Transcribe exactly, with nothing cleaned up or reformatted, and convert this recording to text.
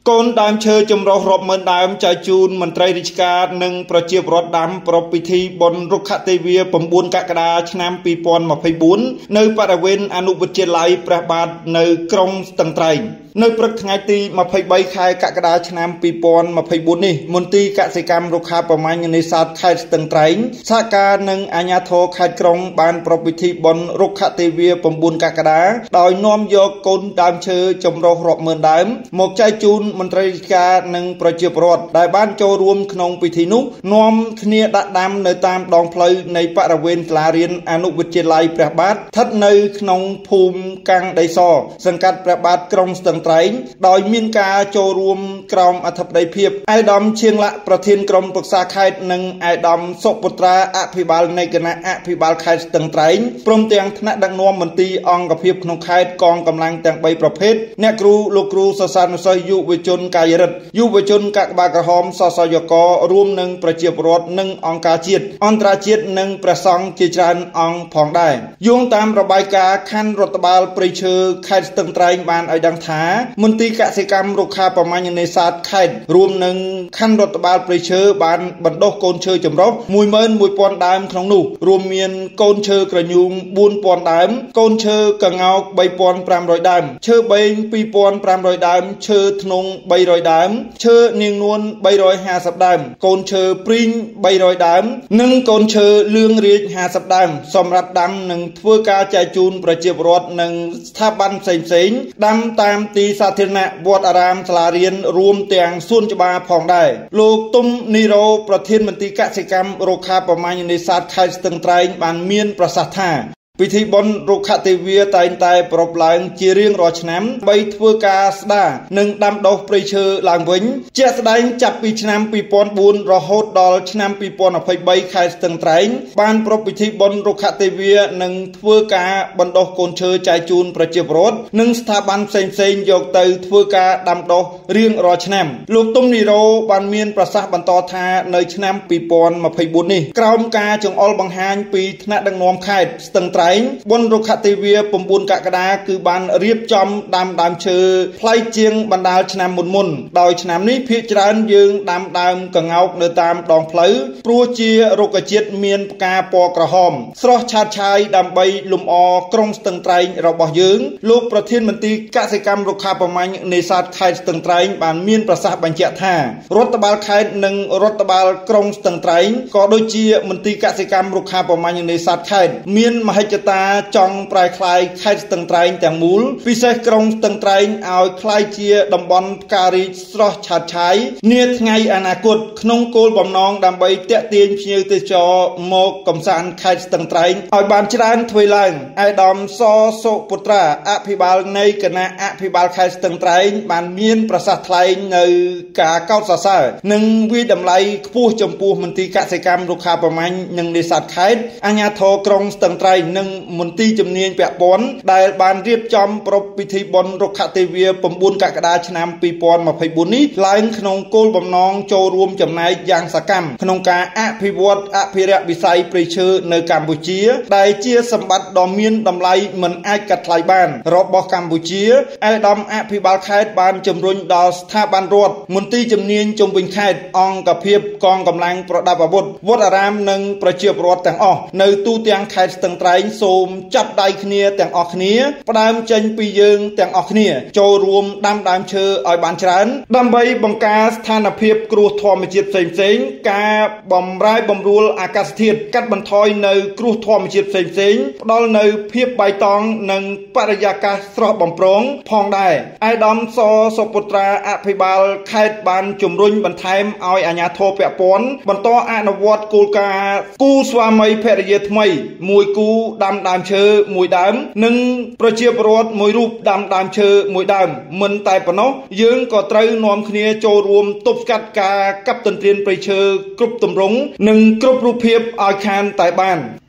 កូនដើមឈើចម្រុះរាប់ម៉ឺនដើមចែកជូនមន្ត្រីរាជការនិងប្រជាពលរដ្ឋដាំប្រពៃពិធីបុណ្យរុក្ខទេវា៩កក្កដាឆ្នាំពីរពាន់ម្ភៃបួននៅបរិវេណអនុវិទ្យាល័យព្រះបាទនៅក្រុងស្ទឹងត្រែងនៅព្រឹកថ្ងៃទីម្ភៃបីខែកក្កដាឆ្នាំពីរពាន់ម្ភៃបួននេះមន្ទីរកសិកម្មរុក្ខាប្រមាញ់នេសាទខេត្តស្ទឹងត្រែងសហការនឹងអាជ្ញាធរខេត្តក្រុងបានប្រពៃពិធីបុណ្យរុក្ខទេវា៩កក្កដាដោយនាំយកកូនដើមឈើចម្រុះរាប់ម៉ឺនដើមមកចែកជូនមន្ត្រីរាជការនិងប្រជាពលរដ្ឋដែលបានចូលរួមក្នុងពិធីនោះនាំគ្នាដាក់ដាំនៅតាមដងផ្លូវនៃបរិវេណសាលារៀនអនុវិទ្យាល័យព្រះបាទស្ថិតនៅក្នុងភូមិកាំងដីសសង្កាត់ព្រះបាទក្រុងស្ទឹងត្រែងដោយមានការចូលរួមក្រមអធិបតីភាពឯកឧត្តមឈៀងលក្ខប្រធានក្រុមប្រឹក្សាខេត្តនិងឯកឧត្តមសុពុត្រាអភិបាលនៃគណៈអភិបាលខេត្តស្ទឹងត្រែងព្រមទាំងថ្នាក់ដឹកនាំមន្ទីរអង្គភាពក្នុងខេត្តកងកម្លាំងទាំងបីប្រភេទអ្នកគ្រូលោកគ្រូសិស្សានុសិស្សយុវជនកាយរិទ្ធយុវជនកាកបាទក្រហមសសយករួមនឹងប្រជាពលរដ្ឋនិងអង្គការជាតិអន្តរជាតិនិងព្រះសង្ឃជាច្រើនអង្គផងដែរយោងតាមរបាយការណ៍ខណ្ឌរដ្ឋបាលព្រៃឈើខេត្តស្ទឹងត្រែងបានឲ្យដឹងថាមន្ទីរកសិកម្មរុក្ខាប្រមាញ់នេសាទខេត្តរួមនឹងខណ្ឌរដ្ឋបាលព្រៃឈើបានបណ្ដុះកូនឈើចម្រុះមួយម៉ឺនមួយពាន់ដើមក្នុងនោះរួមមានកូនឈើក្រញូងបួនពាន់ដើមកូនឈើក្ងោកបីពាន់ប្រាំរយដើមឈើបេងពីរពាន់ប្រាំរយដើមឈើធ្នង់បីរយដើមឈើនាងនួនបីរយហាសិបដើមកូនឈើព្រីងបីរយដើមនិងកូនឈើលឿងរាជហាសិបដើមសម្រាប់ដាំនិងធ្វើការចែកជូនប្រជាពលរដ្ឋនិងស្ថាប័នផ្សេងៗដាំតាមទីសាធារណៈវត្តអារាមសាលារៀនរួមទាំងសួនច្បារផងដែរលោកទុំនីរ៉ូប្រធានមន្ទីរកសិកម្មរុក្ខាប្រមាញ់នេសាទខេត្តស្ទឹងត្រែងបានមានប្រសាសន៍ថាពិធីបុណ្យរុក្ខទេវាតែងតែប្រពឡើងជារៀងរាល់ឆ្នាំបីធ្វើការស្ដារនិងដាំដុះព្រៃឈើឡើងវិញជាក់ស្ដែងចាប់ពីឆ្នាំពីរពាន់បួនរហូតដល់ឆ្នាំពីរពាន់ម្ភៃបីខេត្តស្ទឹងត្រែងបានប្រពៃពិធីបុណ្យរុក្ខទេវានិងធ្វើការបណ្ដុះកូនឈើចែកជូនប្រជាពលរដ្ឋនិងស្ថាប័នផ្សេងៗយកទៅធ្វើការដាំដុះរៀងរាល់ឆ្នាំលោកទុំនីរ៉ូបានមានប្រសាសន៍បន្តថានៅឆ្នាំពីរពាន់ម្ភៃបួននេះក្រោមការចង្អុលបង្ហាញពីថ្នាក់ដឹកនាំខេត្តស្ទឹងត្រែងបុណ្យរុក្ខទេវា៩កក្កដាគឺបានរៀបចំដាំដើមឈើផ្លែជាងបណ្ដាលឆ្នាំមុនមុនដោយឆ្នាំនេះភាគច្រើនយើងដាំដើមកង្កោកនៅតាមដងផ្លូវព្រោះជារុក្ខជាតិមានផ្កាពណ៌ក្រហមស្រស់ឆើតឆាយដើម្បីលំអក្រុងស្ទឹងត្រែងរបស់យើងលោកប្រធានមន្ទីរកសិកម្មរុក្ខាប្រមាញ់នេសាទខេត្តស្ទឹងត្រែងបានមានប្រសាសន៍បញ្ជាក់ថារដ្ឋបាលខេត្តនិងរដ្ឋបាលក្រុងស្ទឹងត្រែងក៏ដូចជាមន្ទីរកសិកម្មរុក្ខាប្រមាញ់នេសាទខេត្តមានមហិច្ឆតាចង់ប្រែក្លាយខេត្តស្ទឹងត្រែងទាំងមូលពិសេសក្រុងស្ទឹងត្រែងឲ្យក្លាយជាតំបន់ផ្ការីកស្រស់ឆើតឆាយនាថ្ងៃអនាគតក្នុងគោលបំណងដើម្បីទាក់ទាញភ្ញៀវទេសចរមកកំសាន្តខេត្តស្ទឹងត្រែងឲ្យបានច្រើនទ្វេឡើងឯកឧត្តមសសុពុត្រាអភិបាលនៃគណៈអភិបាលខេត្តស្ទឹងត្រែងបានមានប្រសាសន៍ថ្លែងនៅការកោតសរសើរនិងវិតម្លៃខ្ពស់ចំពោះមន្ទីរកសិកម្មរុក្ខាប្រមាញ់និងនេសាទខេត្តអាជ្ញាធរក្រុងស្ទឹងត្រែងនិងមន្ទីរជំនាញពាក់ព័ន្ធដែលបានរៀបចំប្រពៃពិធីបុណ្យរុក្ខទេវា៩កក្កដាឆ្នាំពីរពាន់ម្ភៃបួននេះឡើងក្នុងគោលបំណងចូលរួមចំណែកយ៉ាងសកម្មក្នុងការអភិវឌ្ឍអភិរក្សវិស័យព្រៃឈើនៅកម្ពុជាដែលជាសម្បត្តិដ៏មានតម្លៃមិនអាចកាត់ថ្លៃបានរបស់កម្ពុជាឯកឧត្តមអភិបាលខេត្តបានជំរុញដល់ស្ថាប័នរដ្ឋមន្ទីរជំនាញជុំវិញខេត្តអង្គភាពកងកម្លាំងប្រដាប់អាវុធវត្តអារាមនិងប្រជាពលរដ្ឋទាំងអស់នៅទូទាំងខេត្តស្ទឹងត្រែងសូមចាប់ដៃគ្នាទាំងអស់គ្នាផ្ដើមចេញពីយើងទាំងអស់គ្នាចូលរួមដាំដើមឈើឲ្យបានច្រើនដើម្បីបង្ការស្ថានភាពគ្រោះធម្មជាតិផ្សេងៗការបំរែបំរួលអាកាសធាតុកាត់បន្ថយនៅគ្រោះធម្មជាតិផ្សេងៗផ្ដល់នៅភាពបៃតងនិងបរិយាកាសស្រស់បំព្រងផងដែរឯកឧត្តមសសុពុត្រាអភិបាលខេត្តបានជំរុញបន្ថែមឲ្យអាជ្ញាធរពាក់ព័ន្ធបន្តអនុវត្តគោលការណ៍គូស្វាមីភរិយាថ្មីមួយគូដាំដើមឈើមួយដើមនិងប្រជាពលរដ្ឋមួយរូបដាំដើមឈើមួយដើមមិនតែប៉ុណ្ណោះយើងក៏ត្រូវនាំគ្នាចូលរួមទប់ស្កាត់ការកាប់ទន្ទ្រានព្រៃឈើគ្រប់ទម្រង់និងគ្រប់រូបភាពឲ្យខានតែបាន